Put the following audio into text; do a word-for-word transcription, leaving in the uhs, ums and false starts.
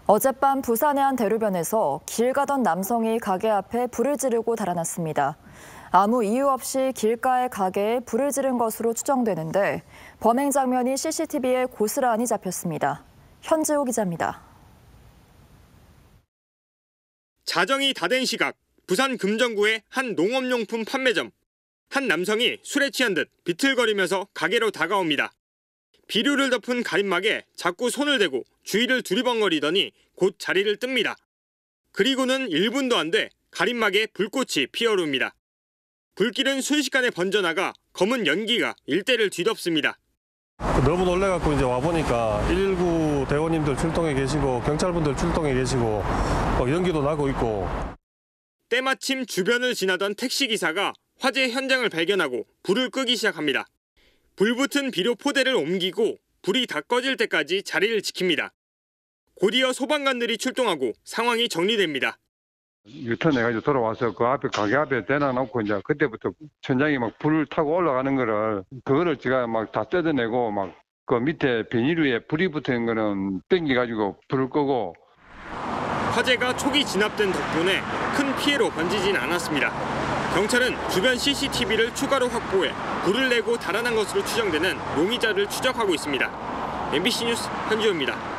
어젯밤 부산의 한 대로변에서 길 가던 남성이 가게 앞에 불을 지르고 달아났습니다. 아무 이유 없이 길가의 가게에 불을 지른 것으로 추정되는데 범행 장면이 씨씨티비에 고스란히 잡혔습니다. 현지호 기자입니다. 자정이 다 된 시각, 부산 금정구의 한 농업용품 판매점. 한 남성이 술에 취한 듯 비틀거리면서 가게로 다가옵니다. 비료를 덮은 가림막에 자꾸 손을 대고 주위를 두리번거리더니 곧 자리를 뜹니다. 그리고는 일 분도 안 돼 가림막에 불꽃이 피어오릅니다. 불길은 순식간에 번져나가 검은 연기가 일대를 뒤덮습니다. 너무 놀래갖고 이제 와보니까 일일구 대원님들 출동해 계시고 경찰분들 출동해 계시고 연기도 나고 있고. 때마침 주변을 지나던 택시기사가 화재 현장을 발견하고 불을 끄기 시작합니다. 불붙은 비료 포대를 옮기고 불이 다 꺼질 때까지 자리를 지킵니다. 곧이어 소방관들이 출동하고 상황이 정리됩니다. 유턴해가지고 돌아와서 그 앞에 가게 앞에 대놔놓고 이제 그때부터 천장이 막 불을 타고 올라가는 거를 그거를 제가 막 다 뜯어내고 막 그 밑에 비닐 위에 불이 붙은 거는 당겨가지고 불을 끄고. 화재가 초기 진압된 덕분에 큰 피해로 번지진 않았습니다. 경찰은 주변 씨씨티비를 추가로 확보해 불을 내고 달아난 것으로 추정되는 용의자를 추적하고 있습니다. 엠비씨 뉴스 현지호입니다.